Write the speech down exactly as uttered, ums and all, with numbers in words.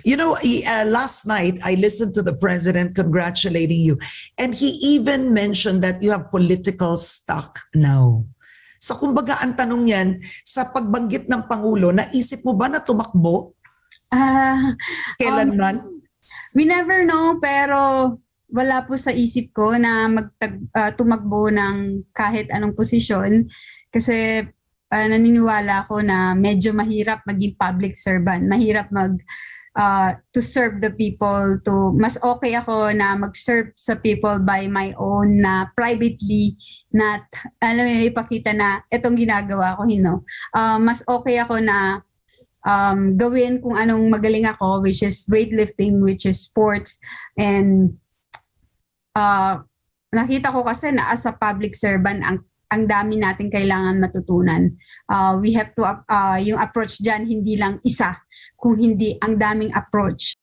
You know, uh, last night I listened to the president congratulating you, and he even mentioned that you have political stock now. So kumbaga ang tanong yan, sa pagbanggit ng Pangulo, naisip mo ba na tumakbo? Ah, Kailanman? Um, we never know, pero wala po sa isip ko na magtag, uh, tumakbo ng kahit anong posisyon. Kasi uh, naniniwala ako na medyo mahirap maging public servant. Mahirap mag uh, to serve the people. To mas okay ako na mag-serve sa people by my own, na privately, not alam mo ipakita na itong ginagawa ko, you know. Uh, mas okay ako na um, gawin kung anong magaling ako, which is weightlifting, which is sports. And uh, nakita ko kasi na as a public servant, ang ang dami natin kailangan matutunan. Uh, we have to, uh, yung approach dyan, hindi lang isa, kung hindi ang daming approach.